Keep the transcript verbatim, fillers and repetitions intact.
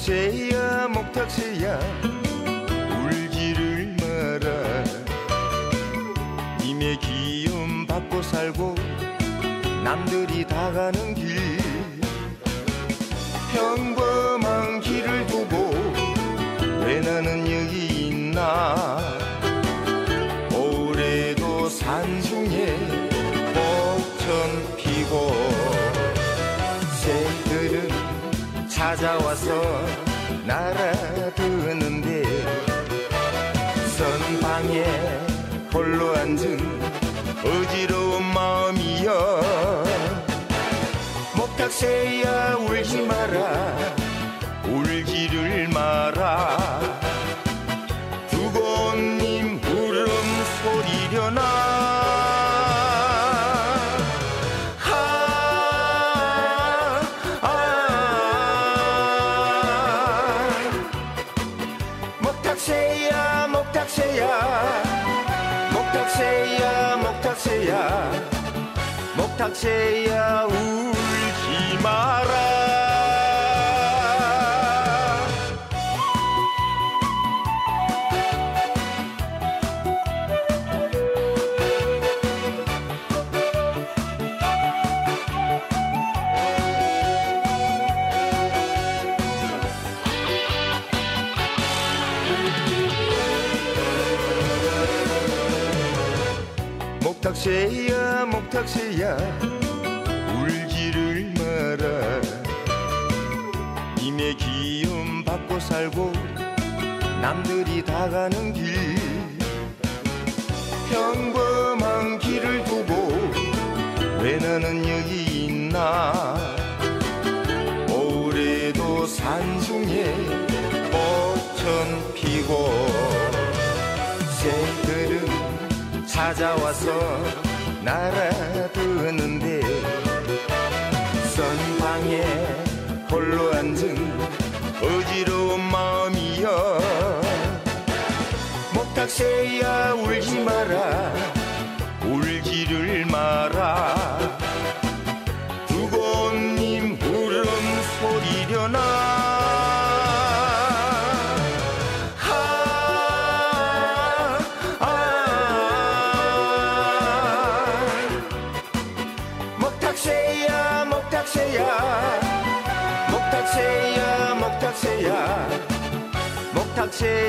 목탁새야 목탁새야 울지를 마라. 님의 기움 받고 살고 남들이 다 가는 길, 평범한 길을 두고 왜 나는 여기 있나. 올해도 산중에 벚천 피고 새들은 찾아와서 날아드는데 선방에 홀로 앉은 어지러운 마음이여. 목탁새야 울지 마라 울지를 마라. 두고님 울음소리려나. 아, 아, 목탁새야 목탁새야 목탁새야 목탁새야 목탁새야 울지 마라. 목탁새야 목탁새야 울지를 마라. 님의 기움 받고 살고 남들이 다 가는 길, 평범한 길을 두고 왜 나는 여기 있나. 올해도 산중에 벚천 피고 새들은 찾아와서 날아드는데 선방에 홀로 앉은 어지러운 마음이여. 목탁새야 울지 마라 울지를 마라. 두고님 울음소리려나. 목탁새야 목탁새야 목탁새야 목탁새야